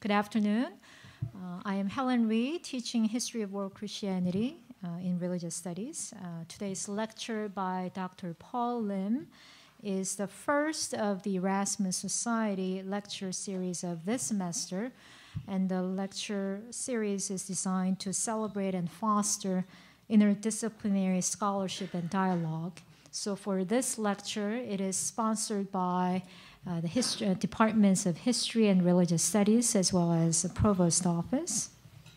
Good afternoon. I am Helen Ree, teaching History of World Christianity in Religious Studies. Today's lecture by Dr. Paul Lim is the first of the Erasmus Society lecture series of this semester, and the lecture series is designed to celebrate and foster interdisciplinary scholarship and dialogue. So for this lecture, it is sponsored by the Departments of History and Religious Studies, as well as the Provost Office.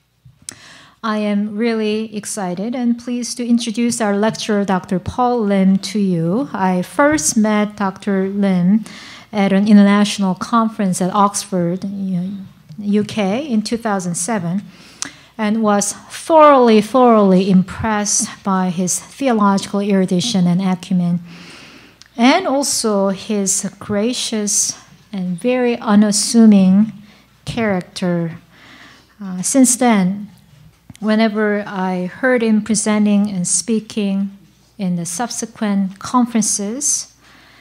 I am really excited and pleased to introduce our lecturer, Dr. Paul Lim, to you. I first met Dr. Lim at an international conference at Oxford, UK, in 2007, and was thoroughly impressed by his theological erudition and acumen, and also his gracious and very unassuming character. Since then, whenever I heard him presenting and speaking in the subsequent conferences,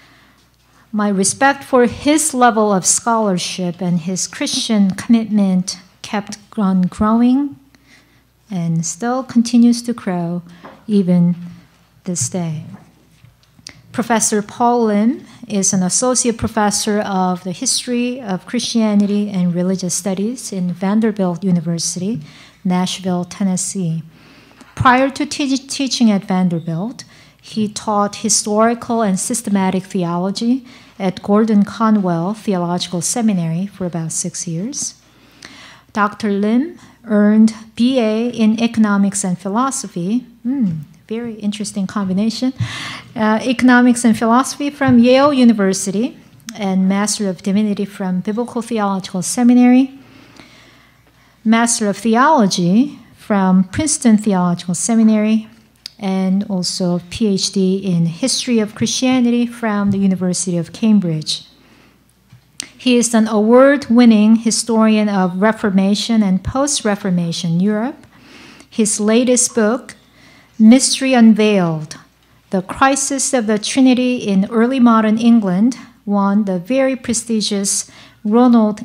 my respect for his level of scholarship and his Christian commitment kept on growing and still continues to grow even this day. Professor Paul Lim is an associate professor of the History of Christianity and Religious Studies in Vanderbilt University, Nashville, Tennessee. Prior to teaching at Vanderbilt, he taught historical and systematic theology at Gordon Conwell Theological Seminary for about 6 years. Dr. Lim earned BA in Economics and Philosophy, very interesting combination, Economics and Philosophy from Yale University, and Master of Divinity from Biblical Theological Seminary, Master of Theology from Princeton Theological Seminary, and also PhD in History of Christianity from the University of Cambridge. He is an award-winning historian of Reformation and post-Reformation Europe. His latest book, Mystery Unveiled: The Crisis of the Trinity in Early Modern England, won the very prestigious Ronald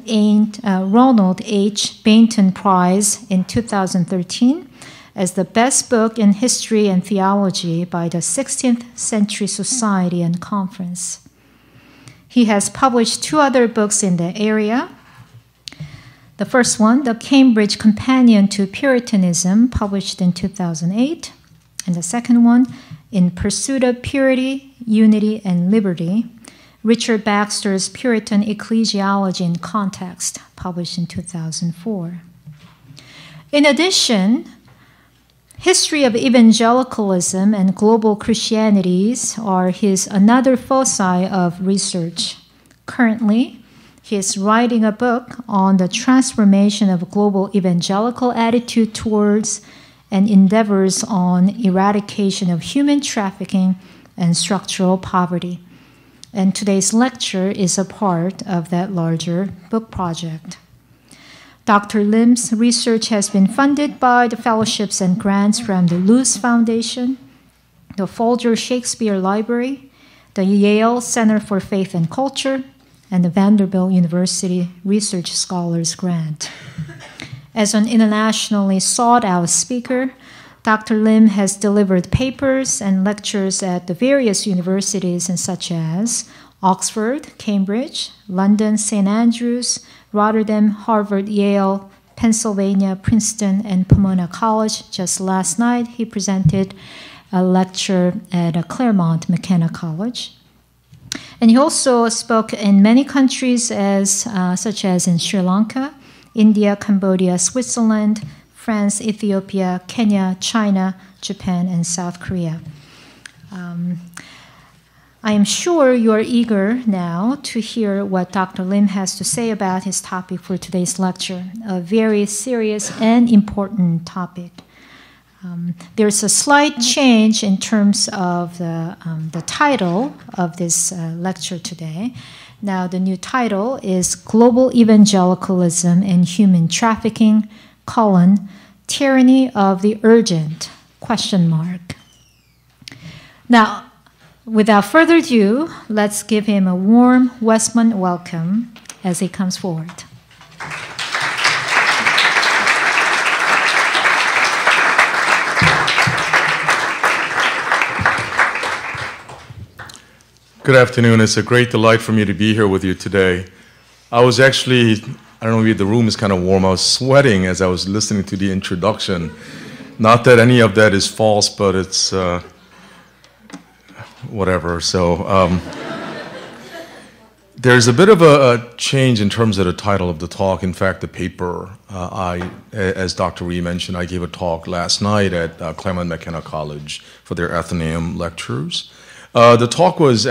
H. Bainton Prize in 2013 as the best book in history and theology by the 16th Century Society and Conference. He has published 2 other books in the area. The first one, The Cambridge Companion to Puritanism, published in 2008. And the second one, In Pursuit of Purity, Unity, and Liberty, Richard Baxter's Puritan Ecclesiology in Context, published in 2004. In addition, History of Evangelicalism and Global Christianities are his another foci of research. Currently, he is writing a book on the transformation of global evangelical attitude towards and endeavors on eradication of human trafficking and structural poverty. And today's lecture is a part of that larger book project. Dr. Lim's research has been funded by the fellowships and grants from the Luce Foundation, the Folger Shakespeare Library, the Yale Center for Faith and Culture, and the Vanderbilt University Research Scholars Grant. As an internationally sought-out speaker, Dr. Lim has delivered papers and lectures at the various universities such as Oxford, Cambridge, London, St. Andrews, Rotterdam, Harvard, Yale, Pennsylvania, Princeton, and Pomona College. Just last night, he presented a lecture at Claremont McKenna College. And he also spoke in many countries such as in Sri Lanka, India, Cambodia, Switzerland, France, Ethiopia, Kenya, China, Japan, and South Korea. I am sure you are eager now to hear what Dr. Lim has to say about his topic for today's lecture, a very serious and important topic. There's a slight change in terms of the title of this lecture today. Now, the new title is Global Evangelicalism and Human Trafficking, Tyranny of the Urgent, ? Now, without further ado, let's give him a warm Westmont welcome as he comes forward. Good afternoon. It's a great delight for me to be here with you today. I was actually, I don't know, maybe the room is kind of warm. I was sweating as I was listening to the introduction. Not that any of that is false, but it's whatever. So there's a bit of a change in terms of the title of the talk. In fact, the paper, as Dr. Ree mentioned, I gave a talk last night at Claremont McKenna College for their Athenaeum lectures. The talk was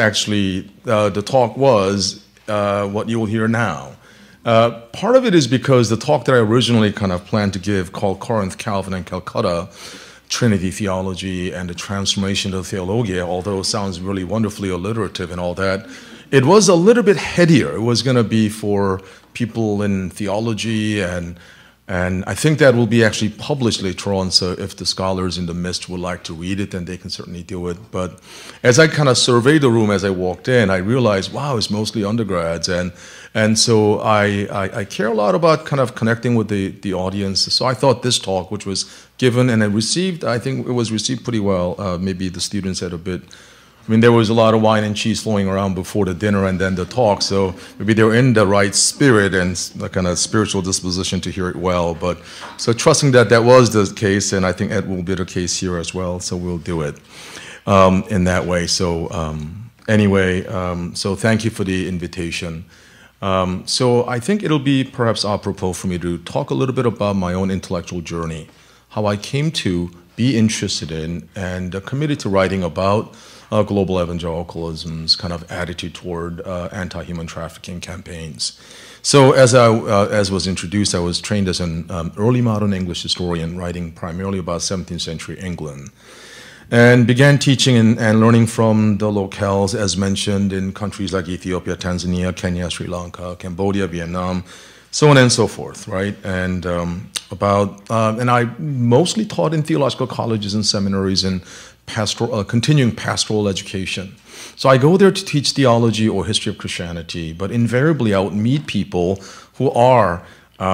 what you will hear now. Part of it is because the talk that I originally kind of planned to give, called Corinth, Calvin, and Calcutta, Trinity Theology and the Transformation of Theologia, although it sounds really wonderfully alliterative and all that, it was a little bit headier. It was going to be for people in theology, and I think that will be actually published later on, so if the scholars in the midst would like to read it, then they can certainly do it. But as I kind of surveyed the room as I walked in, I realized, wow, it's mostly undergrads, and so I care a lot about kind of connecting with the audience. So I thought this talk, which was given and I think it was received pretty well. Maybe the students had a bit, I mean, there was a lot of wine and cheese flowing around before the dinner and then the talk, so maybe they were in the right spirit and the kind of spiritual disposition to hear it well. But so trusting that that was the case, and I think it will be the case here as well, so we'll do it in that way. So anyway, so thank you for the invitation. So I think it'll be perhaps apropos for me to talk a little bit about my own intellectual journey, how I came to be interested in and committed to writing about global evangelicalism's kind of attitude toward anti-human trafficking campaigns. So as was introduced, I was trained as an early modern English historian, writing primarily about 17th century England, and began teaching and learning from the locales, as mentioned, in countries like Ethiopia, Tanzania, Kenya, Sri Lanka, Cambodia, Vietnam, so on and so forth, right? And and I mostly taught in theological colleges and seminaries and continuing pastoral education. So I go there to teach theology or history of Christianity, but invariably I would meet people who are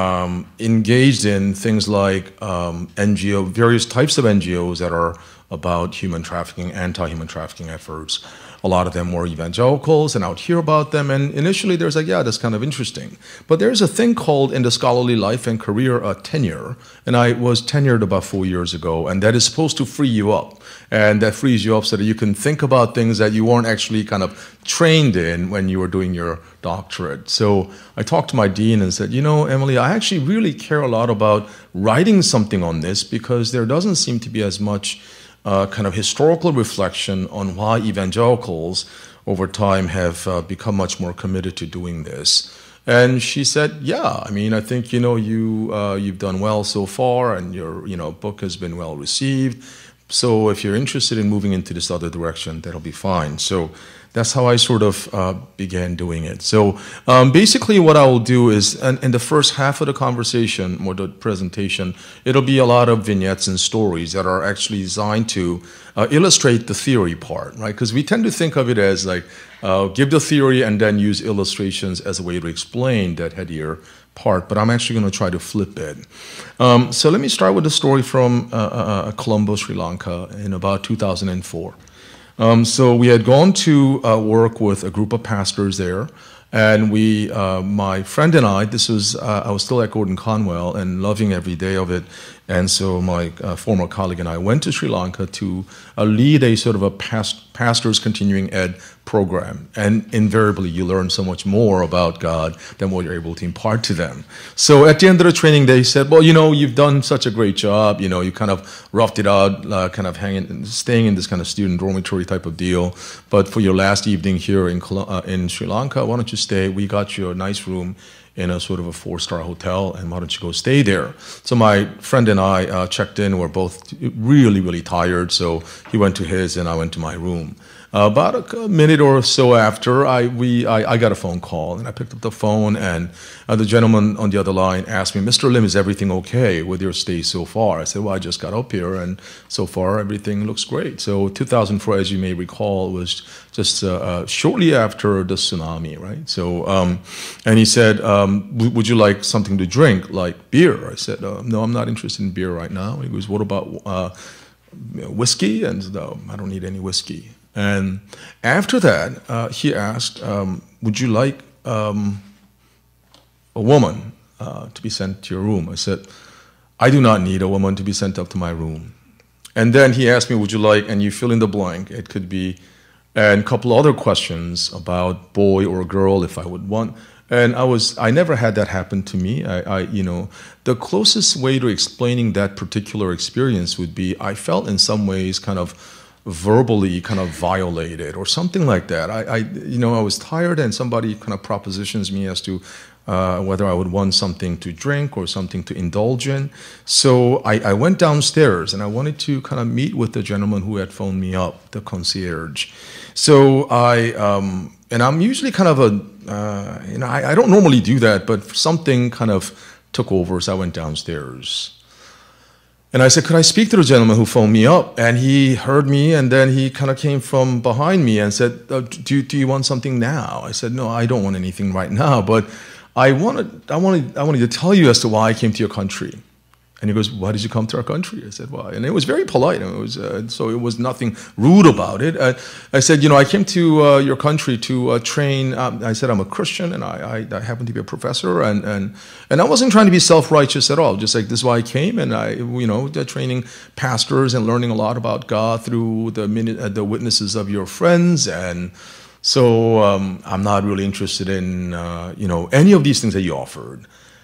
engaged in things like various types of NGOs that are about human trafficking, anti-human trafficking efforts. A lot of them were evangelicals, and I would hear about them, and initially there's like, yeah, that's kind of interesting. But there's a thing called, in the scholarly life and career, tenure, and I was tenured about 4 years ago, and that is supposed to free you up, and that frees you up so that you can think about things that you weren't actually kind of trained in when you were doing your doctorate. So I talked to my dean and said, you know, Emily, I actually really care a lot about writing something on this, because there doesn't seem to be as much kind of historical reflection on why evangelicals over time have become much more committed to doing this. And she said, yeah, I mean, I think, you know, you've done well so far, and your book has been well received. So if you're interested in moving into this other direction, that'll be fine. So that's how I sort of began doing it. So basically what I will do is, in the first half of the conversation, or the presentation, it'll be a lot of vignettes and stories that are actually designed to illustrate the theory part, right? Because we tend to think of it as like, give the theory and then use illustrations as a way to explain that headier part, but I'm actually going to try to flip it. So let me start with a story from Colombo, Sri Lanka in about 2004. So we had gone to work with a group of pastors there, and my friend and I, I was still at Gordon Conwell and loving every day of it, and so my former colleague and I went to Sri Lanka to lead a sort of a pastor's continuing ed program, and invariably you learn so much more about God than what you're able to impart to them. So at the end of the training, they said, well, you know, you've done such a great job, you know, you kind of roughed it out, kind of staying in this kind of student dormitory type of deal, but for your last evening here in Sri Lanka, why don't you stay? We got you a nice room in a sort of a 4-star hotel, and why don't you go stay there? So my friend and I checked in. We're both really, really tired, so he went to his and I went to my room. About a minute or so after, I got a phone call, and I picked up the phone, and the gentleman on the other line asked me, Mr. Lim, is everything okay with your stay so far? I said, well, I just got up here, and so far everything looks great. So 2004, as you may recall, was just shortly after the tsunami, right? So, and he said, would you like something to drink, like beer? I said, no, I'm not interested in beer right now. He goes, what about whiskey? And I don't need any whiskey. And after that, he asked, would you like a woman to be sent to your room? I said, I do not need a woman to be sent up to my room. And then he asked me, would you like, and you fill in the blank. It could be, and a couple other questions about boy or girl, if I would want. And I never had that happen to me. The closest way to explaining that particular experience would be I felt in some ways kind of verbally kind of violated or something like that. I was tired and somebody kind of propositions me as to whether I would want something to drink or something to indulge in. So I went downstairs and I wanted to kind of meet with the gentleman who had phoned me up, the concierge. So and I'm usually kind of I don't normally do that, but something kind of took over, so I went downstairs. And I said, could I speak to the gentleman who phoned me up? And he heard me, and then he kind of came from behind me and said, do you want something now? I said, no, I don't want anything right now, but I wanted to tell you as to why I came to your country. And he goes, why did you come to our country? I said, why? And it was very polite. So it was nothing rude about it. I said, I came to your country to train. I said, I'm a Christian, and I happen to be a professor. And I wasn't trying to be self-righteous at all. Just like, this is why I came. And training pastors and learning a lot about God through the witnesses of your friends. And so I'm not really interested in, any of these things that you offered.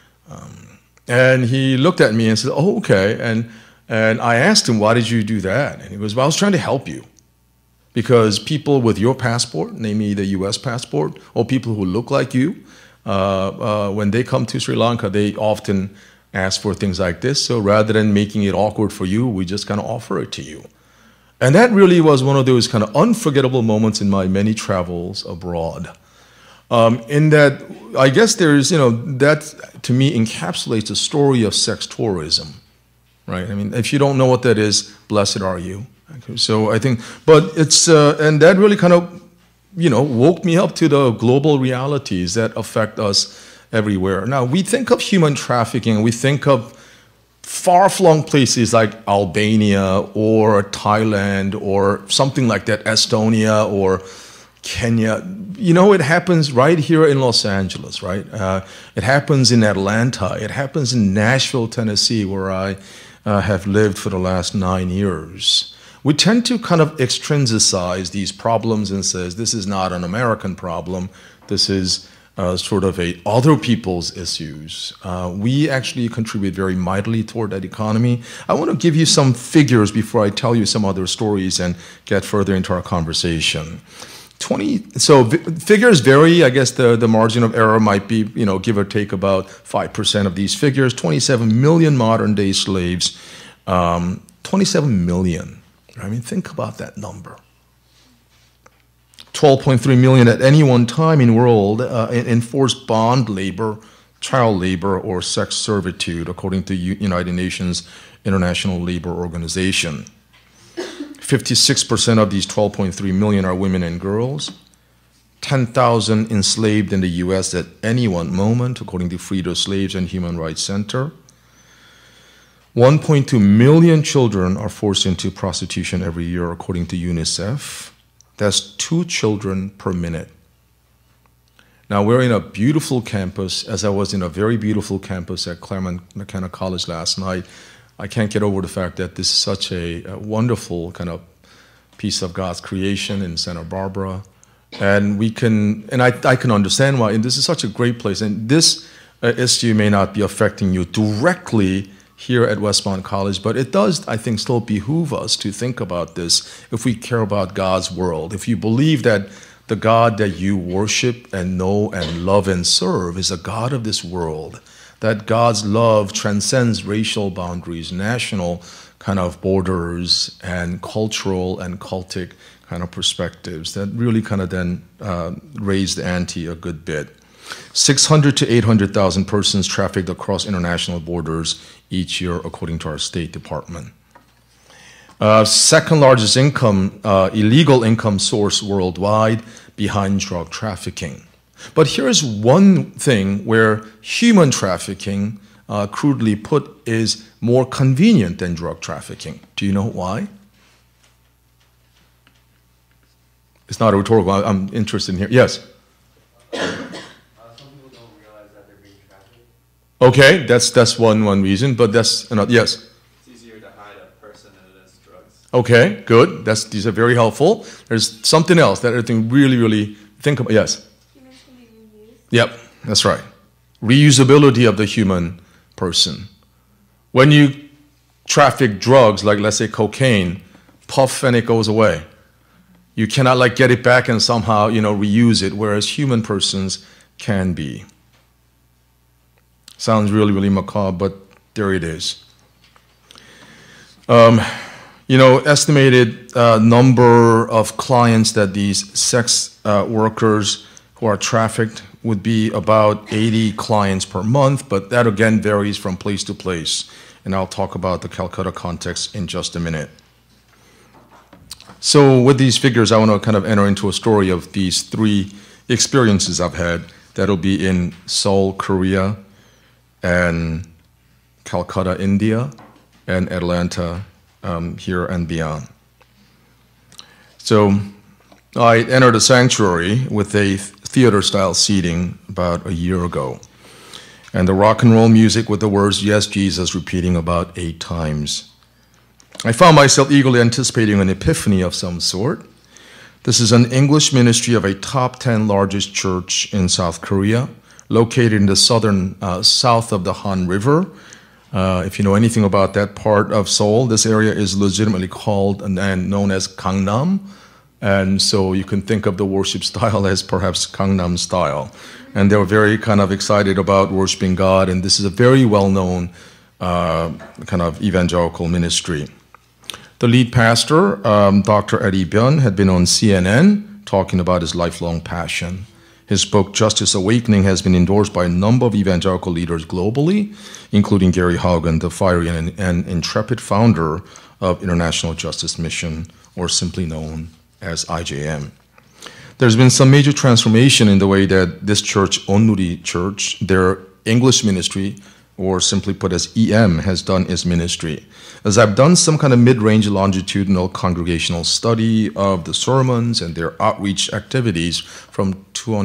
And he looked at me and said, oh, okay. And I asked him, why did you do that? And he goes, well, I was trying to help you. Because people with your passport, namely the U.S. passport, or people who look like you, when they come to Sri Lanka, they often ask for things like this. So rather than making it awkward for you, we just kind of offer it to you. And that really was one of those kind of unforgettable moments in my many travels abroad. In that, I guess there's, that to me encapsulates the story of sex tourism, right? I mean, if you don't know what that is, blessed are you. Okay, so I think, but it's, and that really kind of, woke me up to the global realities that affect us everywhere. Now, we think of human trafficking, we think of far-flung places like Albania or Thailand or something like that, Estonia or Kenya. It happens right here in Los Angeles, right? It happens in Atlanta. It happens in Nashville, Tennessee, where I have lived for the last 9 years. We tend to kind of extrinsicize these problems and says, this is not an American problem. This is sort of other people's issues. We actually contribute very mightily toward that economy. I want to give you some figures before I tell you some other stories and get further into our conversation. Figures vary. I guess the margin of error might be, give or take about 5% of these figures. 27 million modern-day slaves. 27 million. I mean, think about that number. 12.3 million at any one time in world in forced bond labor, child labor, or sex servitude, according to United Nations International Labor Organization. 56% of these 12.3 million are women and girls. 10,000 enslaved in the U.S. at any one moment, according to Freed of Slaves and Human Rights Center. 1.2 million children are forced into prostitution every year, according to UNICEF. That's 2 children per minute. Now, we're in a beautiful campus, as I was in a very beautiful campus at Claremont McKenna College last night. I can't get over the fact that this is such a wonderful kind of piece of God's creation in Santa Barbara. And I can understand why, and this is such a great place. And this issue may not be affecting you directly here at Westmont College, but it does, I think, still behoove us to think about this if we care about God's world. If you believe that the God that you worship and know and love and serve is a God of this world, that God's love transcends racial boundaries, national kind of borders, and cultural and cultic kind of perspectives, that really kind of then raise the ante a good bit. 600 to 800,000 persons trafficked across international borders each year, according to our State Department. Second largest illegal income source worldwide, behind drug trafficking. But here's one thing where human trafficking, crudely put, is more convenient than drug trafficking. Do you know why? It's not a rhetorical. I'm interested in here. Yes. Some people don't realize that they're being trafficked. Okay, that's one reason, but that's another. Yes. It's easier to hide a person than it is drugs. Okay, good. These are very helpful. There's something else that I think really think about. Yes. Humans can be reused. Yep, that's right. Reusability of the human person. When you traffic drugs, like let's say cocaine, puff and it goes away. You cannot like get it back and somehow, reuse it, whereas human persons can be. Sounds really macabre, but there it is. Estimated number of clients that these sex workers who are trafficked would be about 80 clients per month, but that again varies from place to place. And I'll talk about the Calcutta context in just a minute. So with these figures, I want to kind of enter into a story of these 3 experiences I've had that'll be in Seoul, Korea, and Calcutta, India, and Atlanta here and beyond. So I entered a sanctuary with a theater-style seating about a year ago. And the rock and roll music with the words, "Yes, Jesus," repeating about 8 times. I found myself eagerly anticipating an epiphany of some sort. This is an English ministry of a top 10 largest church in South Korea, located in the south of the Han River. If you know anything about that part of Seoul, this area is legitimately called and known as Gangnam. And so you can think of the worship style as perhaps Gangnam style. And they were very kind of excited about worshiping God. And this is a very well-known kind of evangelical ministry. The lead pastor, Dr. Eddie Byun, had been on CNN talking about his lifelong passion. His book, Justice Awakening, has been endorsed by a number of evangelical leaders globally, including Gary Haugen, the fiery and intrepid founder of International Justice Mission, or simply known as IJM. There's been some major transformation in the way that this church, Onnuri Church, their English ministry, or simply put as EM, has done its ministry. As I've done some kind of mid-range longitudinal congregational study of the sermons and their outreach activities from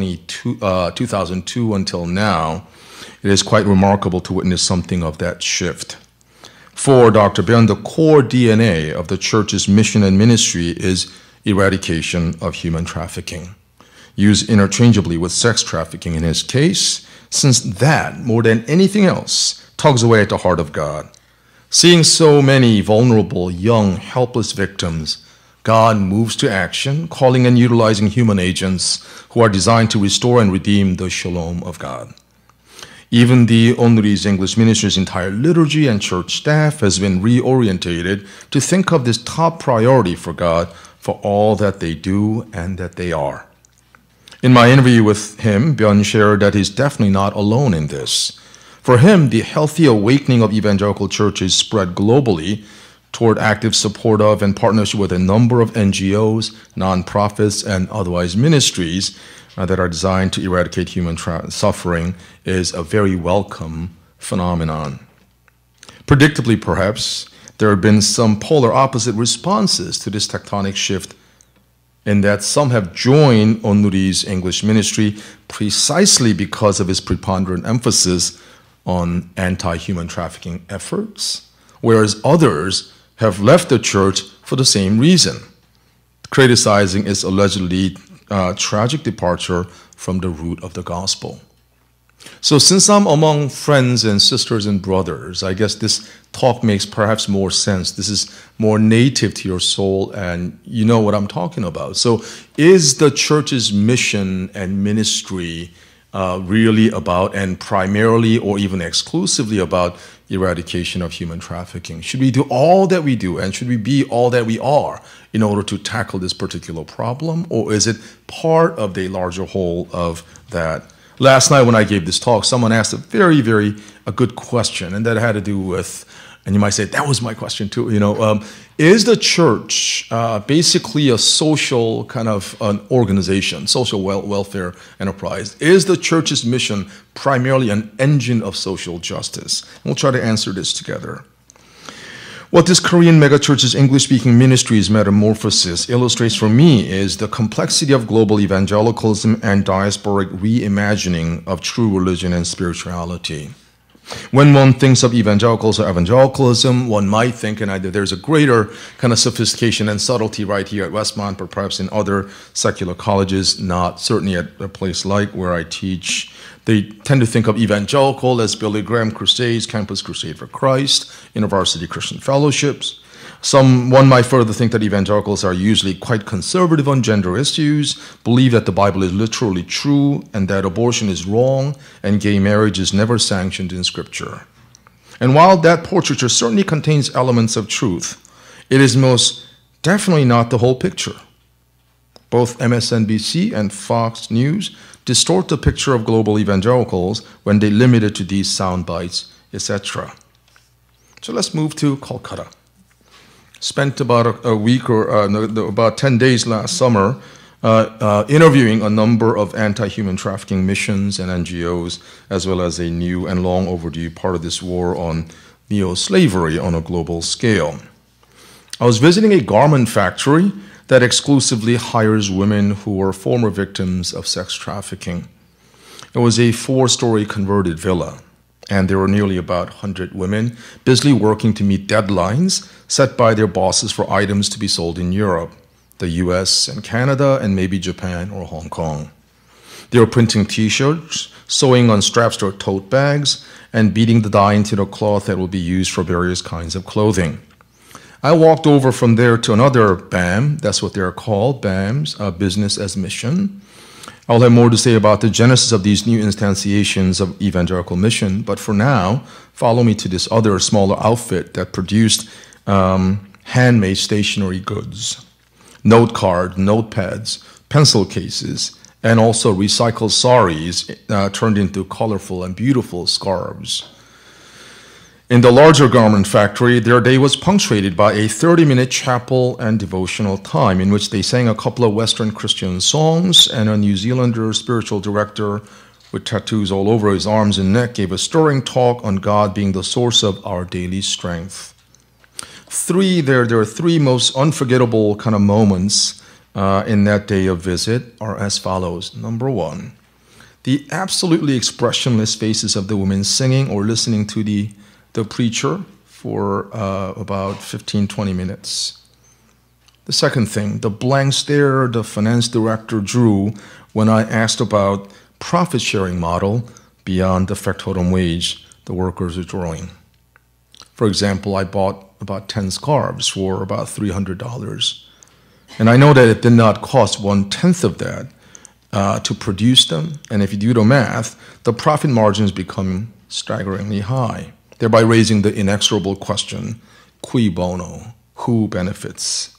2002 until now, it is quite remarkable to witness something of that shift. For Dr. Byun, the core DNA of the church's mission and ministry is eradication of human trafficking, used interchangeably with sex trafficking in his case, since that, more than anything else, tugs away at the heart of God. Seeing so many vulnerable, young, helpless victims, God moves to action, calling and utilizing human agents who are designed to restore and redeem the shalom of God. Even the Onnuri's English ministry's entire liturgy and church staff has been reorientated to think of this top priority for God for all that they do and that they are. In my interview with him, Byun shared that he's definitely not alone in this. For him, the healthy awakening of evangelical churches spread globally toward active support of and partnership with a number of NGOs, nonprofits, and otherwise ministries that are designed to eradicate human suffering is a very welcome phenomenon. Predictably, perhaps, there have been some polar opposite responses to this tectonic shift, in that some have joined Onnuri's English ministry precisely because of his preponderant emphasis on anti-human trafficking efforts, whereas others have left the church for the same reason, criticizing its allegedly tragic departure from the root of the gospel. So since I'm among friends and sisters and brothers, I guess this talk makes perhaps more sense. This is more native to your soul, and you know what I'm talking about. So is the church's mission and ministry really about, and primarily or even exclusively about, eradication of human trafficking? Should we do all that we do, and should we be all that we are in order to tackle this particular problem, or is it part of the larger whole of that? Last night when I gave this talk, someone asked a very good question, and that had to do with, and you might say, that was my question too, is the church basically a social kind of an organization, social welfare enterprise? Is the church's mission primarily an engine of social justice? And we'll try to answer this together. What this Korean megachurch's English-speaking ministry's metamorphosis illustrates for me is the complexity of global evangelicalism and diasporic reimagining of true religion and spirituality. When one thinks of evangelicals or evangelicalism, one might think, and there's a greater kind of sophistication and subtlety right here at Westmont, but perhaps in other secular colleges, not certainly at a place like where I teach. They tend to think of evangelical as Billy Graham crusades, Campus Crusade for Christ, InterVarsity Christian fellowships. One might further think that evangelicals are usually quite conservative on gender issues, believe that the Bible is literally true, and that abortion is wrong, and gay marriage is never sanctioned in Scripture. And while that portraiture certainly contains elements of truth, it is most definitely not the whole picture. Both MSNBC and Fox News distort the picture of global evangelicals when they limit it to these sound bites, etc. So let's move to Calcutta. Spent about a week or about 10 days last summer interviewing a number of anti-human trafficking missions and NGOs, as well as a new and long overdue part of this war on neo-slavery on a global scale. I was visiting a garment factory that exclusively hires women who were former victims of sex trafficking. It was a 4-story converted villa, and there were nearly about 100 women busily working to meet deadlines set by their bosses for items to be sold in Europe, the US and Canada, and maybe Japan or Hong Kong. They were printing T-shirts, sewing on straps to tote bags, and beating the dye into the cloth that will be used for various kinds of clothing. I walked over from there to another BAM, that's what they're called, BAMs, Business as Mission. I'll have more to say about the genesis of these new instantiations of evangelical mission, but for now, follow me to this other smaller outfit that produced handmade stationery goods, note cards, notepads, pencil cases, and also recycled saris turned into colorful and beautiful scarves. In the larger garment factory, their day was punctuated by a 30-minute chapel and devotional time in which they sang a couple of Western Christian songs, and a New Zealander spiritual director with tattoos all over his arms and neck gave a stirring talk on God being the source of our daily strength. There are 3 most unforgettable kind of moments in that day of visit are as follows. Number 1, the absolutely expressionless faces of the women singing or listening to the preacher for about 15-20 minutes. The second thing, the blank stare the finance director drew when I asked about profit-sharing model beyond the factotum wage the workers are drawing. For example, I bought about 10 scarves for about $300. And I know that it did not cost 1/10 of that to produce them. And if you do the math, the profit margins become staggeringly high, thereby raising the inexorable question, cui bono, who benefits?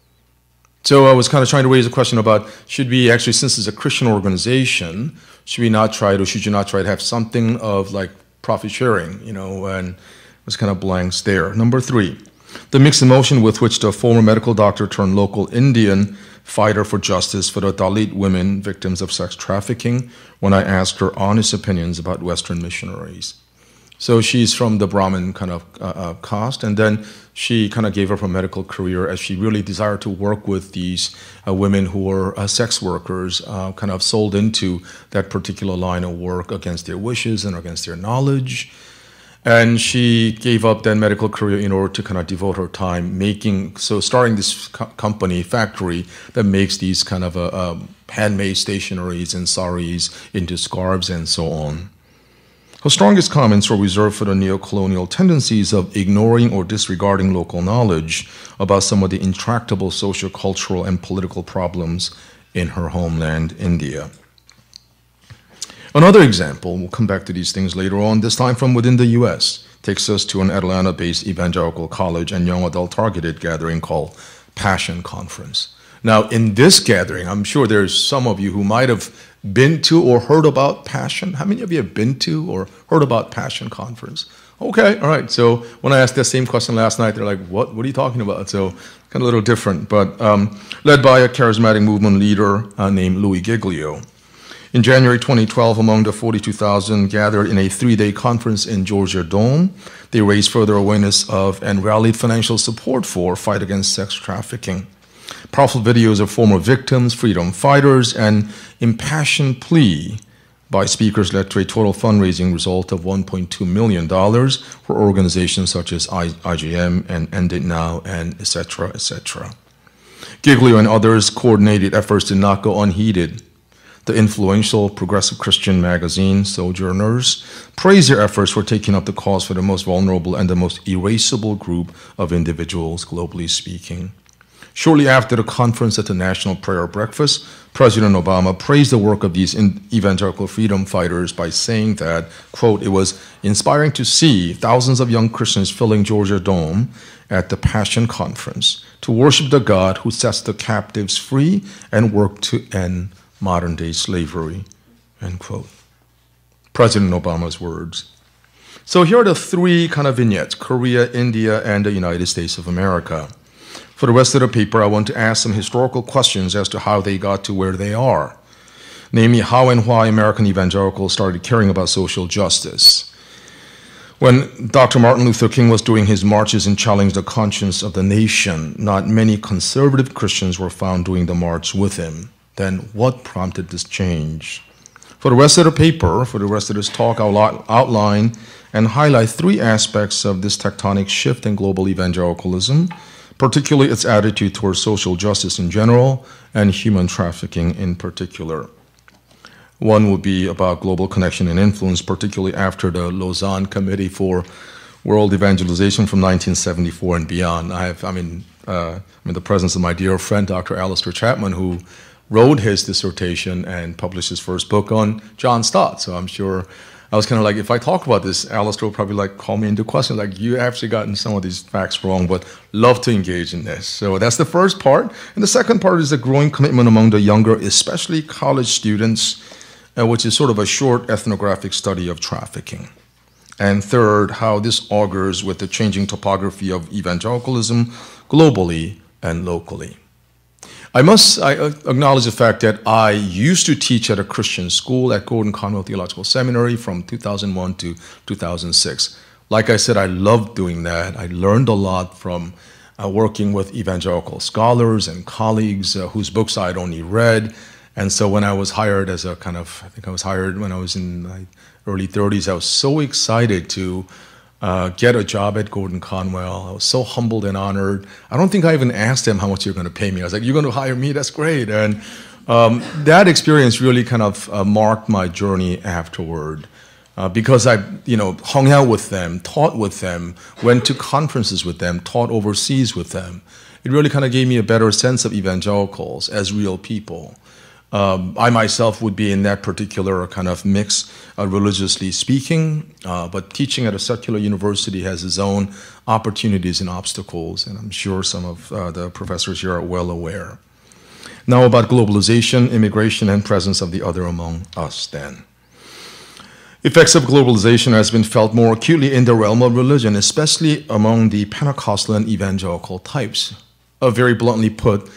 So I was kind of trying to raise a question about, should we actually, since it's a Christian organization, should you not try to have something of like profit sharing, and it was kind of blank stare. Number 3, the mixed emotion with which the former medical doctor turned local Indian fighter for justice for the Dalit women victims of sex trafficking when I asked her honest opinions about Western missionaries. So she's from the Brahmin kind of caste, and then she kind of gave up her medical career as she really desired to work with these women who were sex workers, kind of sold into that particular line of work against their wishes and against their knowledge. And she gave up that medical career in order to kind of devote her time starting this company, factory, that makes these kind of handmade stationeries and saris into scarves and so on. Her strongest comments were reserved for the neo-colonial tendencies of ignoring or disregarding local knowledge about some of the intractable social, cultural, and political problems in her homeland, India. Another example, we'll come back to these things later on, this time from within the US, takes us to an Atlanta-based evangelical college and young adult targeted gathering called Passion Conference. Now, in this gathering, I'm sure there's some of you who might have been to or heard about Passion. How many of you have been to or heard about Passion Conference? Okay, all right. So when I asked that same question last night, they're like, what are you talking about? So kind of a little different, but led by a charismatic movement leader named Louis Giglio. In January 2012, among the 42,000 gathered in a 3-day conference in Georgia Dome, they raised further awareness of and rallied financial support for fight against sex trafficking. Powerful videos of former victims, freedom fighters, and impassioned plea by speakers led to a total fundraising result of $1.2 million for organizations such as IGM and End It Now, and etc., etc. Giglio and others' coordinated efforts did not go unheeded. The influential progressive Christian magazine, Sojourners, praised their efforts for taking up the cause for the most vulnerable and the most erasable group of individuals, globally speaking. Shortly after the conference at the National Prayer Breakfast, President Obama praised the work of these evangelical freedom fighters by saying that, quote, "It was inspiring to see thousands of young Christians filling Georgia Dome at the Passion Conference to worship the God who sets the captives free and work to end modern-day slavery," end quote. President Obama's words. So here are the 3 kind of vignettes: Korea, India, and the United States of America. For the rest of the paper, I want to ask some historical questions as to how they got to where they are. Namely, how and why American evangelicals started caring about social justice. When Dr. Martin Luther King was doing his marches and challenged the conscience of the nation, not many conservative Christians were found doing the march with him. Then what prompted this change? For the rest of the paper, for the rest of this talk, I'll outline and highlight 3 aspects of this tectonic shift in global evangelicalism, particularly its attitude towards social justice in general and human trafficking in particular. One would be about global connection and influence, particularly after the Lausanne Committee for World Evangelization from 1974 and beyond. I'm in the presence of my dear friend, Dr. Alistair Chapman, who wrote his dissertation and published his first book on John Stott. So I'm sure I was kind of like, if I talk about this, Alistair will probably call me into question, like, you actually gotten some of these facts wrong, but love to engage in this. So that's the first part. And the second part is the growing commitment among the younger, especially college students, which is sort of a short ethnographic study of trafficking. And third, how this augurs with the changing topography of evangelicalism globally and locally. I acknowledge the fact that I used to teach at a Christian school at Gordon Conwell Theological Seminary from 2001 to 2006. Like I said, I loved doing that. I learned a lot from working with evangelical scholars and colleagues whose books I had only read. And so when I was hired as I think I was hired when I was in my early 30s, I was so excited to get a job at Gordon Conwell. I was so humbled and honored. I don't think I even asked them how much you're going to pay me. I was like, "You're going to hire me? That's great." And that experience really kind of marked my journey afterward because I, hung out with them, taught with them, went to conferences with them, taught overseas with them. It really kind of gave me a better sense of evangelicals as real people. I myself would be in that particular kind of mix, religiously speaking, but teaching at a secular university has its own opportunities and obstacles, and I'm sure some of the professors here are well aware. Now about globalization, immigration, and presence of the other among us then. Effects of globalization has been felt more acutely in the realm of religion, especially among the Pentecostal and evangelical types. Very bluntly put,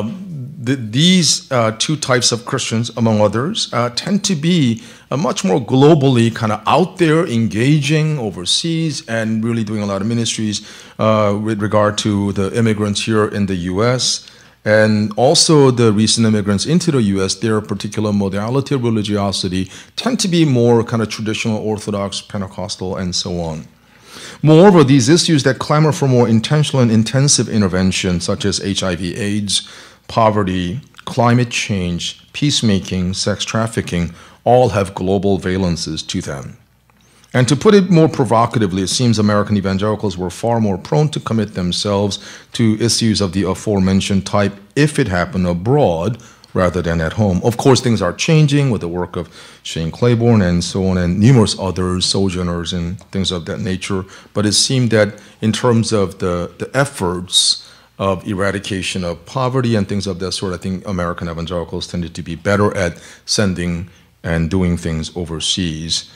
these 2 types of Christians, among others, tend to be much more globally kind of out there, engaging overseas, and really doing a lot of ministries with regard to the immigrants here in the U.S., and also the recent immigrants into the U.S., their particular modality of religiosity tend to be more kind of traditional Orthodox, Pentecostal, and so on. Moreover, these issues that clamor for more intentional and intensive intervention, such as HIV/AIDS, poverty, climate change, peacemaking, sex trafficking, all have global valences to them. And to put it more provocatively, it seems American evangelicals were far more prone to commit themselves to issues of the aforementioned type if it happened abroad rather than at home. Of course, things are changing with the work of Shane Claiborne and so on, and numerous others, Sojourners and things of that nature. But it seemed that in terms of the efforts of eradication of poverty and things of that sort, I think American evangelicals tended to be better at sending and doing things overseas.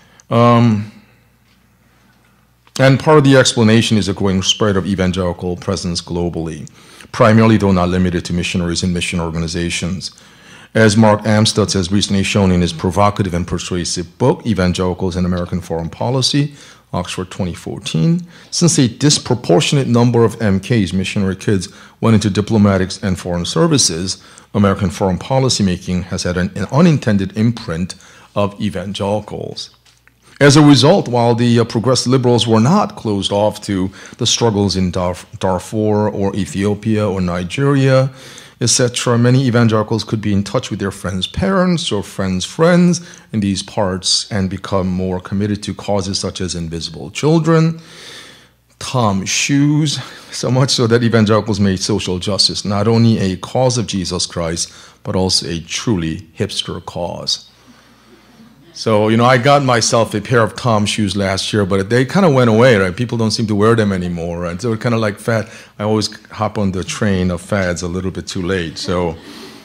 And part of the explanation is a growing spread of evangelical presence globally, primarily though not limited to missionaries and mission organizations. As Mark Amstutz has recently shown in his provocative and persuasive book, Evangelicals and American Foreign Policy, Oxford 2014, since a disproportionate number of MKs, missionary kids, went into diplomatics and foreign services, American foreign policy making has had an unintended imprint of evangelicals. As a result, while the progressive liberals were not closed off to the struggles in Darfur or Ethiopia or Nigeria, etc., many evangelicals could be in touch with their friends' parents or friends' friends in these parts and become more committed to causes such as invisible children, Tom's shoes, so much so that evangelicals made social justice not only a cause of Jesus Christ, but also a truly hipster cause. So, I got myself a pair of Tom's shoes last year, but they kind of went away, right? People don't seem to wear them anymore, right? So it's kind of like fad. I always hop on the train of fads a little bit too late. So,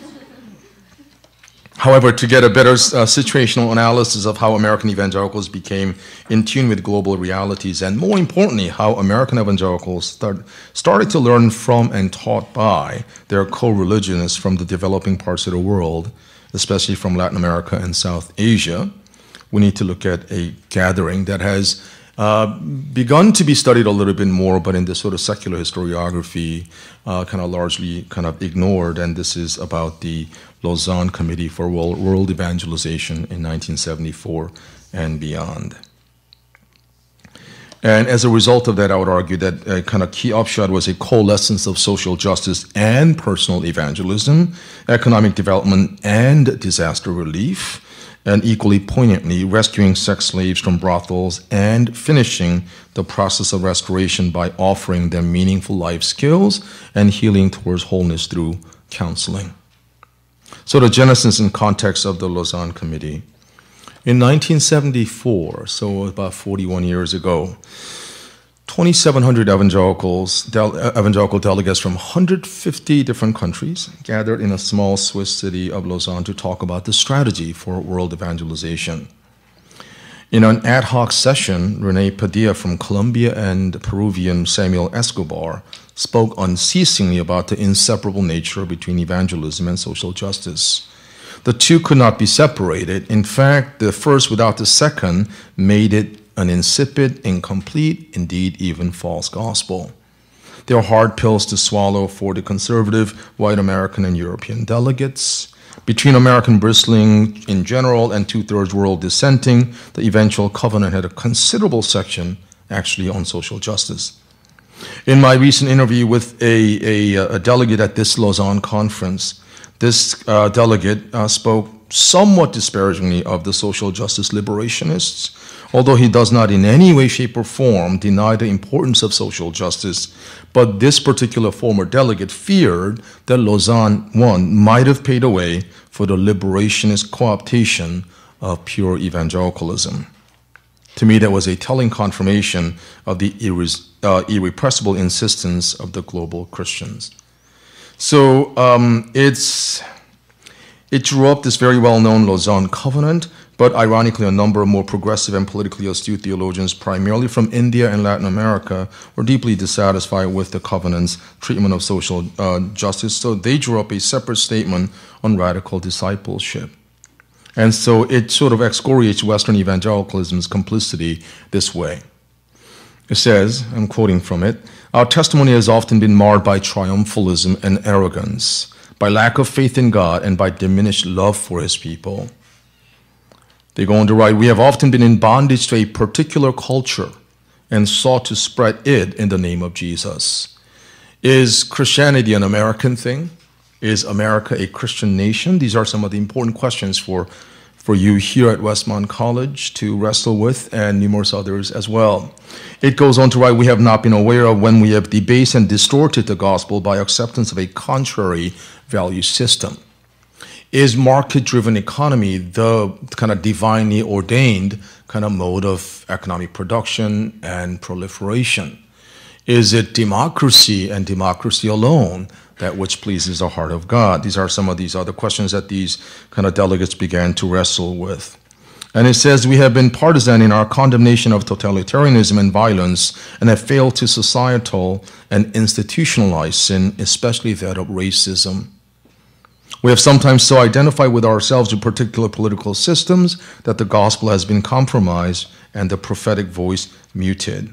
however, to get a better situational analysis of how American evangelicals became in tune with global realities, and more importantly, how American evangelicals started to learn from and taught by their co-religionists from the developing parts of the world, especially from Latin America and South Asia, we need to look at a gathering that has begun to be studied a little bit more, but in this sort of secular historiography, kind of largely kind of ignored, and this is about the Lausanne Committee for World Evangelization in 1974 and beyond. And as a result of that, I would argue that a kind of key upshot was a coalescence of social justice and personal evangelism, economic development and disaster relief, and equally poignantly, rescuing sex slaves from brothels and finishing the process of restoration by offering them meaningful life skills and healing towards wholeness through counseling. So the genesis and context of the Lausanne Committee. In 1974, so about 41 years ago, 2,700 evangelical delegates from 150 different countries gathered in a small Swiss city of Lausanne to talk about the strategy for world evangelization. In an ad hoc session, Rene Padilla from Colombia and Peruvian Samuel Escobar spoke unceasingly about the inseparable nature between evangelism and social justice. The two could not be separated. In fact, the first without the second made it an insipid, incomplete, indeed even false gospel. They are hard pills to swallow for the conservative white American and European delegates. Between American bristling in general and two-thirds world dissenting, the eventual covenant had a considerable section actually on social justice. In my recent interview with a delegate at this Lausanne conference, this delegate spoke somewhat disparagingly of the social justice liberationists, although he does not in any way, shape, or form deny the importance of social justice. But this particular former delegate feared that Lausanne I might have paved the way for the liberationist co-optation of pure evangelicalism. To me, that was a telling confirmation of the irrepressible insistence of the global Christians. So it drew up this very well-known Lausanne Covenant, but ironically, a number of more progressive and politically astute theologians, primarily from India and Latin America, were deeply dissatisfied with the Covenant's treatment of social justice, so they drew up a separate statement on radical discipleship. And so it sort of excoriates Western evangelicalism's complicity this way. It says, I'm quoting from it, "Our testimony has often been marred by triumphalism and arrogance, by lack of faith in God, and by diminished love for his people." They go on to write, "We have often been in bondage to a particular culture and sought to spread it in the name of Jesus." Is Christianity an American thing? Is America a Christian nation? These are some of the important questions for you here at Westmont College to wrestle with, and numerous others as well. It goes on to write, "We have not been aware of when we have debased and distorted the gospel by acceptance of a contrary value system." Is market-driven economy the kind of divinely ordained kind of mode of economic production and proliferation? Is it democracy and democracy alone that which pleases the heart of God? These are some of these other questions that these kind of delegates began to wrestle with. And it says, "We have been partisan in our condemnation of totalitarianism and violence and have failed to societal and institutionalize sin, especially that of racism. We have sometimes so identified with ourselves with particular political systems that the gospel has been compromised and the prophetic voice muted.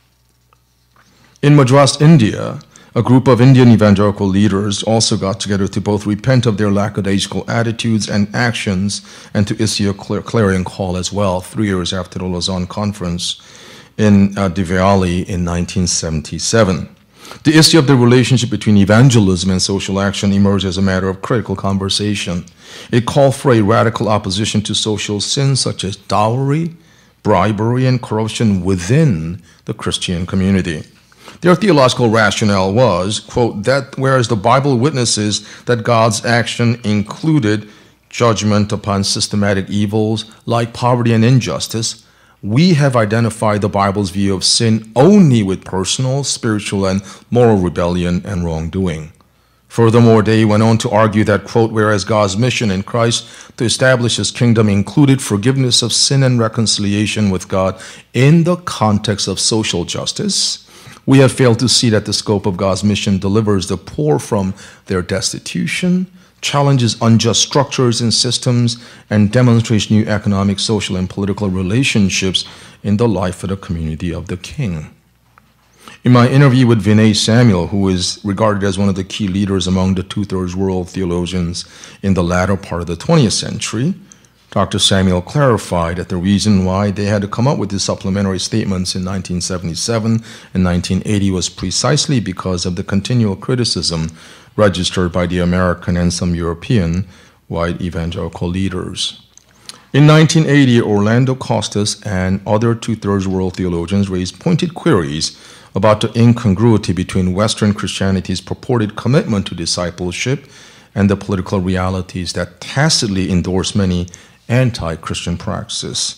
In Madras, India, a group of Indian evangelical leaders also got together to both repent of their lackadaisical attitudes and actions and to issue a clarion call as well, 3 years after the Lausanne Conference in Diwali in 1977. The issue of the relationship between evangelism and social action emerged as a matter of critical conversation. It called for a radical opposition to social sins such as dowry, bribery, and corruption within the Christian community. Their theological rationale was, quote, that whereas the Bible witnesses that God's action included judgment upon systematic evils like poverty and injustice, we have identified the Bible's view of sin only with personal, spiritual, and moral rebellion and wrongdoing. Furthermore, they went on to argue that, quote, whereas God's mission in Christ to establish his kingdom included forgiveness of sin and reconciliation with God in the context of social justice, we have failed to see that the scope of God's mission delivers the poor from their destitution, challenges unjust structures and systems, and demonstrates new economic, social, and political relationships in the life of the community of the King. In my interview with Vinay Samuel, who is regarded as one of the key leaders among the two-thirds world theologians in the latter part of the 20th century, Dr. Samuel clarified that the reason why they had to come up with these supplementary statements in 1977 and 1980 was precisely because of the continual criticism registered by the American and some European white evangelical leaders. In 1980, Orlando Costas and other two-thirds world theologians raised pointed queries about the incongruity between Western Christianity's purported commitment to discipleship and the political realities that tacitly endorse many anti-Christian practices.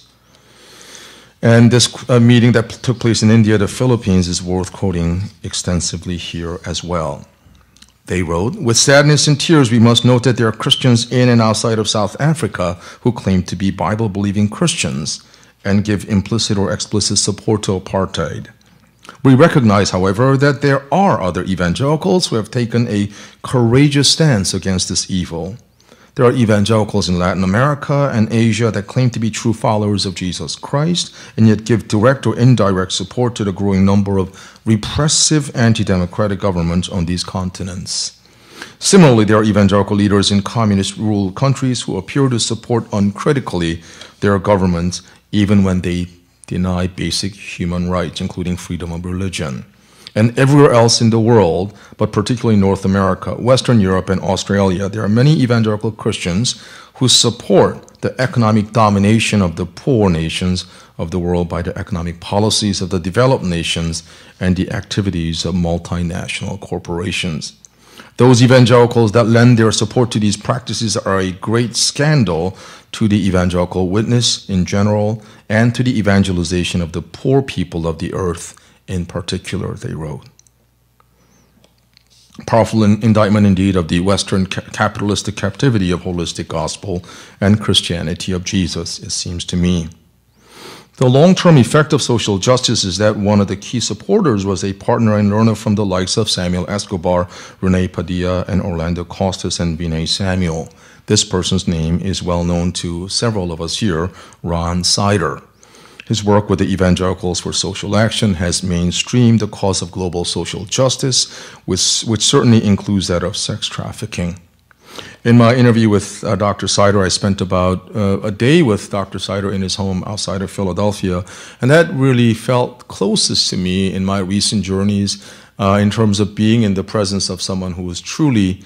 And this meeting that took place in India, the Philippines, is worth quoting extensively here as well. They wrote, with sadness and tears, we must note that there are Christians in and outside of South Africa who claim to be Bible-believing Christians and give implicit or explicit support to apartheid. We recognize, however, that there are other evangelicals who have taken a courageous stance against this evil. There are evangelicals in Latin America and Asia that claim to be true followers of Jesus Christ and yet give direct or indirect support to the growing number of repressive anti-democratic governments on these continents. Similarly, there are evangelical leaders in communist-ruled countries who appear to support uncritically their governments even when they deny basic human rights, including freedom of religion. And everywhere else in the world, but particularly North America, Western Europe, and Australia, there are many evangelical Christians who support the economic domination of the poor nations of the world by the economic policies of the developed nations and the activities of multinational corporations. Those evangelicals that lend their support to these practices are a great scandal to the evangelical witness in general and to the evangelization of the poor people of the earth in particular, they wrote. Powerful indictment indeed of the Western capitalistic captivity of holistic gospel and Christianity of Jesus, it seems to me. The long-term effect of social justice is that one of the key supporters was a partner and learner from the likes of Samuel Escobar, Rene Padilla, and Orlando Costas and Vinay Samuel. This person's name is well known to several of us here, Ron Sider. His work with the Evangelicals for Social Action has mainstreamed the cause of global social justice, which certainly includes that of sex trafficking. In my interview with Dr. Sider, I spent about a day with Dr. Sider in his home outside of Philadelphia, and that really felt closest to me in my recent journeys in terms of being in the presence of someone who is truly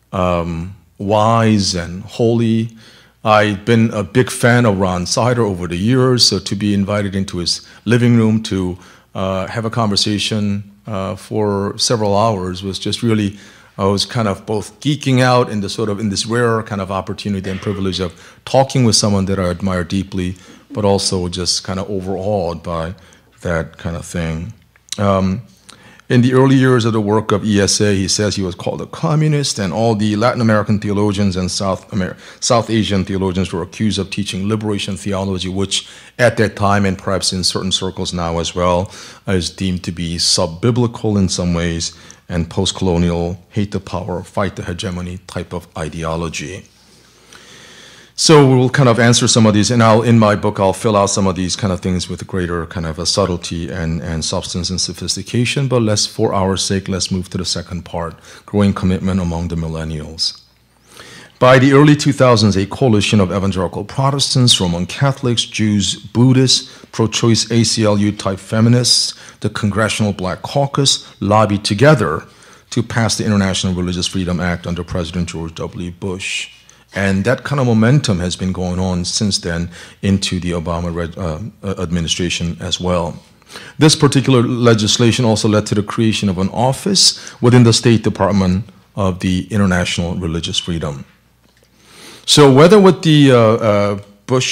wise and holy. I've been a big fan of Ron Sider over the years, so to be invited into his living room to have a conversation for several hours was just really, I was kind of both geeking out in this rare kind of opportunity and privilege of talking with someone that I admire deeply, but also just kind of overawed by that kind of thing. In the early years of the work of ESA, he says he was called a communist, and all the Latin American theologians and South Asian theologians were accused of teaching liberation theology, which at that time, and perhaps in certain circles now as well, is deemed to be sub-biblical in some ways, and post-colonial, hate the power, fight the hegemony type of ideology. So we'll kind of answer some of these, and in my book, I'll fill out some of these kind of things with greater kind of a subtlety and substance and sophistication, but for our sake, let's move to the second part, growing commitment among the millennials. By the early 2000s, a coalition of evangelical Protestants, Roman Catholics, Jews, Buddhists, pro-choice ACLU-type feminists, the Congressional Black Caucus lobbied together to pass the International Religious Freedom Act under President George W. Bush. And that kind of momentum has been going on since then into the Obama administration as well. This particular legislation also led to the creation of an office within the State Department of the International Religious Freedom. So whether with the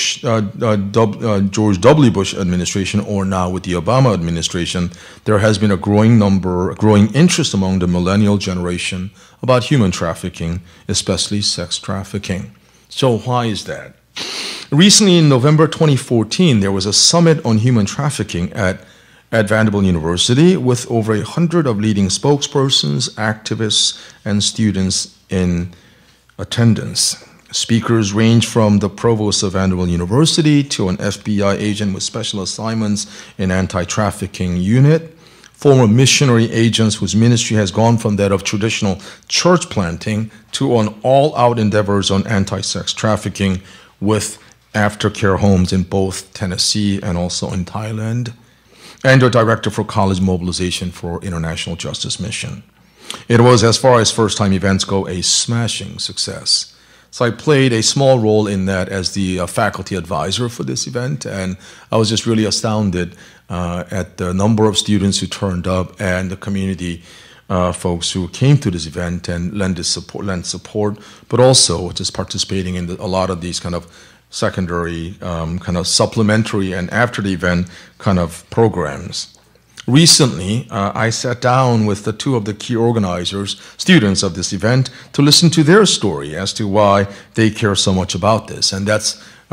George W. Bush administration or now with the Obama administration, there has been a growing interest among the millennial generation about human trafficking, especially sex trafficking. So why is that? Recently, in November 2014, there was a summit on human trafficking at Vanderbilt University with over 100 of leading spokespersons, activists, and students in attendance. Speakers range from the provost of Vanderbilt University to an FBI agent with special assignments in anti-trafficking unit, former missionary agents whose ministry has gone from that of traditional church planting to an all-out endeavors on anti-sex trafficking with aftercare homes in both Tennessee and also in Thailand, and a director for college mobilization for International Justice Mission. It was, as far as first-time events go, a smashing success. So I played a small role in that as the faculty advisor for this event, and I was just really astounded at the number of students who turned up and the community folks who came to this event and lent support, but also just participating in a lot of these kind of secondary, kind of supplementary and after the event kind of programs. Recently, I sat down with the two of the key organizers, students of this event, to listen to their story as to why they care so much about this. And that's,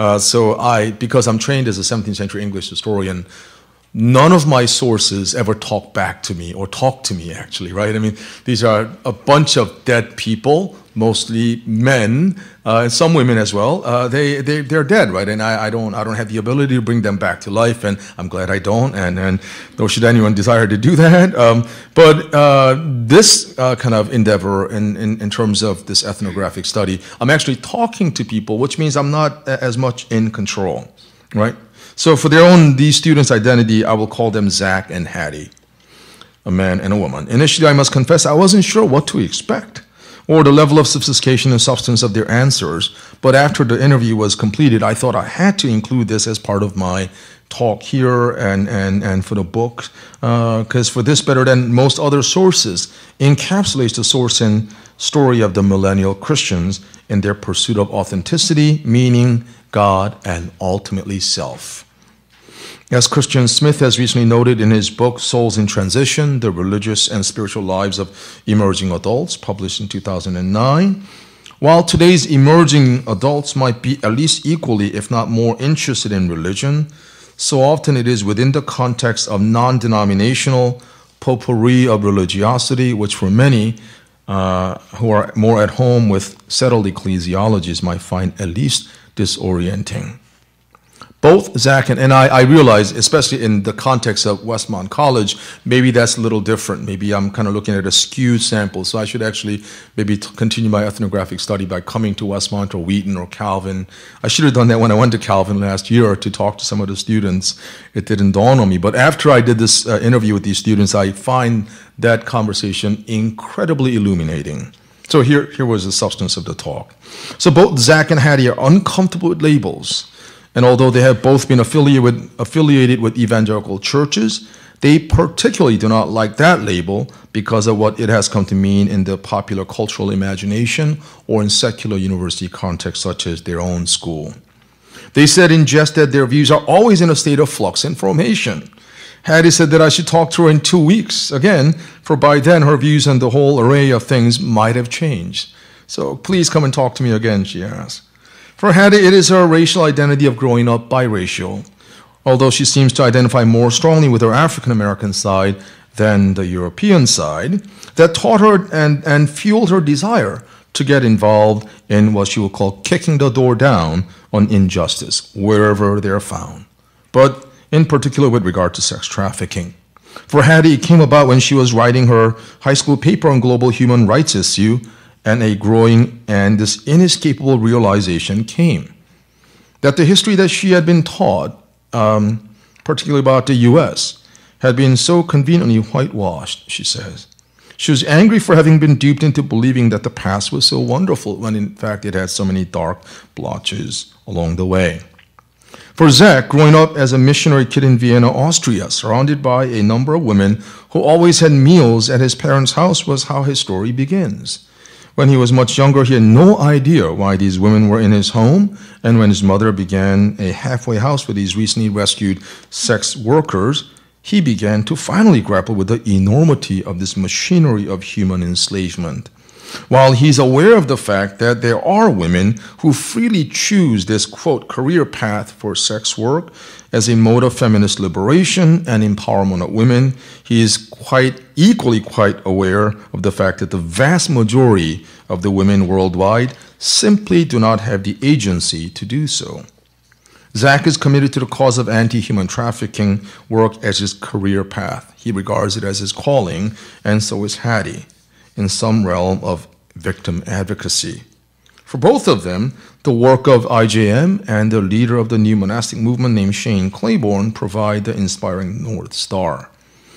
because I'm trained as a 17th century English historian, none of my sources ever talk back to me, or talk to me actually, right? I mean, these are a bunch of dead people, mostly men, and some women as well. They're dead, right? And I don't have the ability to bring them back to life, and I'm glad I don't, and nor should anyone desire to do that. But this kind of endeavor in terms of this ethnographic study, I'm actually talking to people, which means I'm not as much in control, right? So for these students' identity, I will call them Zach and Hattie, a man and a woman. Initially, I must confess, I wasn't sure what to expect or the level of sophistication and substance of their answers. But after the interview was completed, I thought I had to include this as part of my talk here and for the book, because for this, better than most other sources, encapsulates the source and story of the millennial Christians in their pursuit of authenticity, meaning, God, and ultimately self. As Christian Smith has recently noted in his book, Souls in Transition, The Religious and Spiritual Lives of Emerging Adults, published in 2009, while today's emerging adults might be at least equally, if not more, interested in religion, so often it is within the context of non-denominational potpourri of religiosity, which for many who are more at home with settled ecclesiologies might find at least disorienting. Both Zach and I realize, especially in the context of Westmont College, maybe that's a little different. Maybe I'm kind of looking at a skewed sample, so I should actually maybe continue my ethnographic study by coming to Westmont or Wheaton or Calvin. I should have done that when I went to Calvin last year to talk to some of the students. It didn't dawn on me. But after I did this interview with these students, I find that conversation incredibly illuminating. So here was the substance of the talk. So both Zach and Hattie are uncomfortable with labels. And although they have both been affiliated with evangelical churches, they particularly do not like that label because of what it has come to mean in the popular cultural imagination or in secular university contexts such as their own school. They said in jest that their views are always in a state of flux and formation. Hattie said that I should talk to her in 2 weeks, again, for by then her views on the whole array of things might have changed. So please come and talk to me again, she asked. For Hattie, it is her racial identity of growing up biracial, although she seems to identify more strongly with her African-American side than the European side, that taught her and fueled her desire to get involved in what she will call kicking the door down on injustice, wherever they're found. But in particular with regard to sex trafficking. For Hattie, it came about when she was writing her high school paper on global human rights issue, and a growing and this inescapable realization came that the history that she had been taught, particularly about the U.S., had been so conveniently whitewashed, she says. She was angry for having been duped into believing that the past was so wonderful, when in fact it had so many dark blotches along the way. For Zach, growing up as a missionary kid in Vienna, Austria, surrounded by a number of women who always had meals at his parents' house, was how his story begins. When he was much younger, he had no idea why these women were in his home, and when his mother began a halfway house with these recently rescued sex workers, he began to finally grapple with the enormity of this machinery of human enslavement. While he's aware of the fact that there are women who freely choose this, quote, career path for sex work as a mode of feminist liberation and empowerment of women, he is equally quite aware of the fact that the vast majority of the women worldwide simply do not have the agency to do so. Zach is committed to the cause of anti-human trafficking work as his career path. He regards it as his calling, and so is Hattie, in some realm of victim advocacy. For both of them, the work of IJM and the leader of the new monastic movement named Shane Claiborne provide the inspiring North Star.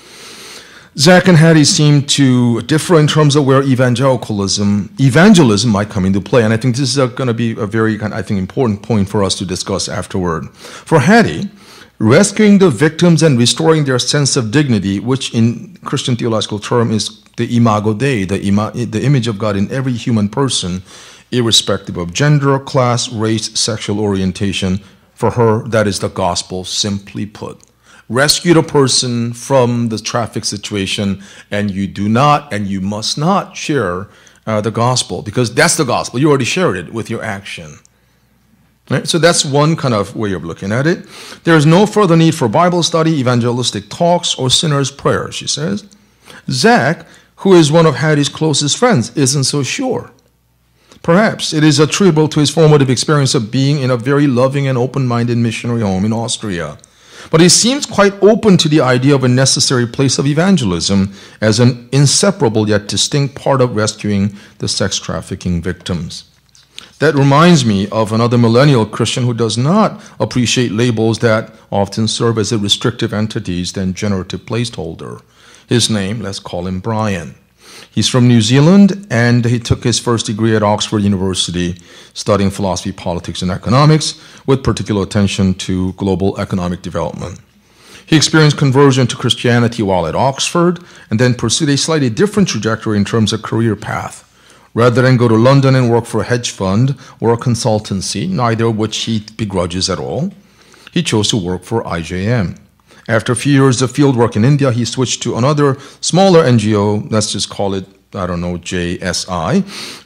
Zach and Hattie seem to differ in terms of where evangelism might come into play, and I think this is going to be a very, important point for us to discuss afterward. For Hattie, rescuing the victims and restoring their sense of dignity, which in Christian theological term is the imago Dei, the image of God in every human person, irrespective of gender, class, race, sexual orientation, for her, that is the gospel, simply put. Rescue the person from the traffic situation, and you do not and you must not share the gospel, because that's the gospel. You already shared it with your action. Right? So that's one kind of way of looking at it. There is no further need for Bible study, evangelistic talks, or sinner's prayer, she says. Zach, who is one of Hattie's closest friends, isn't so sure. Perhaps it is attributable to his formative experience of being in a very loving and open-minded missionary home in Austria. But he seems quite open to the idea of a necessary place of evangelism as an inseparable yet distinct part of rescuing the sex trafficking victims. That reminds me of another millennial Christian who does not appreciate labels that often serve as a restrictive entities than generative placeholder. His name, let's call him Brian. He's from New Zealand, and he took his first degree at Oxford University, studying philosophy, politics, and economics, with particular attention to global economic development. He experienced conversion to Christianity while at Oxford, and then pursued a slightly different trajectory in terms of career path. Rather than go to London and work for a hedge fund or a consultancy, neither of which he begrudges at all, he chose to work for IJM. After a few years of field work in India, he switched to another smaller NGO, let's just call it, JSI,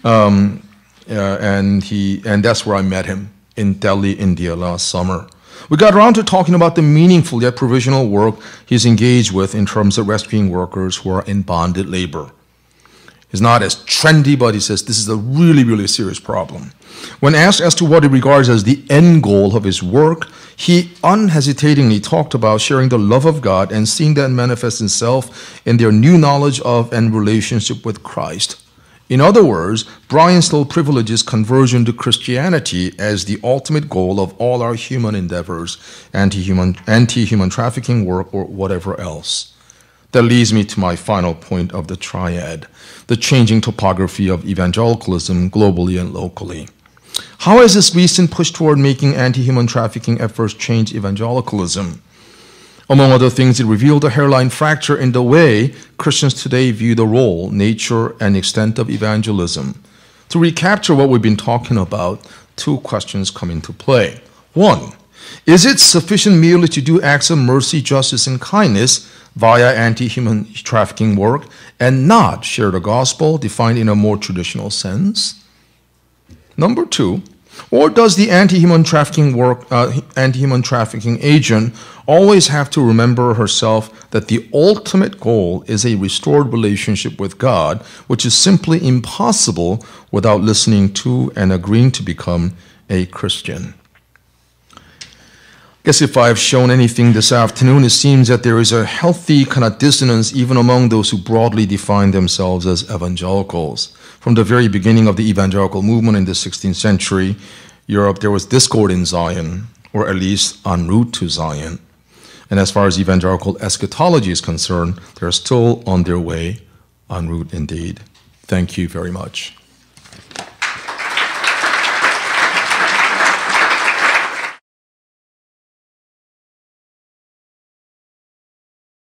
and that's where I met him, in Delhi, India, last summer. We got around to talking about the meaningful yet provisional work he's engaged with in terms of rescuing workers who are in bonded labor. It's not as trendy, but he says this is a really, really serious problem. When asked as to what he regards as the end goal of his work, he unhesitatingly talked about sharing the love of God and seeing that manifest itself in their new knowledge of and relationship with Christ. In other words, Brian still privileges conversion to Christianity as the ultimate goal of all our human endeavors, anti-human trafficking work, or whatever else. That leads me to my final point of the triad, the changing topography of evangelicalism globally and locally. How has this recent push toward making anti-human trafficking efforts change evangelicalism? Among other things, it revealed a hairline fracture in the way Christians today view the role, nature, and extent of evangelism. To recapture what we've been talking about, two questions come into play. One, Is it sufficient merely to do acts of mercy, justice, and kindness via anti-human trafficking work and not share the gospel defined in a more traditional sense? Number two, or does the anti-human trafficking agent always have to remember herself that the ultimate goal is a restored relationship with God, which is simply impossible without listening to and agreeing to become a Christian? I guess if I've shown anything this afternoon, it seems that there is a healthy kind of dissonance even among those who broadly define themselves as evangelicals. From the very beginning of the evangelical movement in the 16th century Europe, there was discord in Zion, or at least en route to Zion. And as far as evangelical eschatology is concerned, they're still on their way, en route indeed. Thank you very much.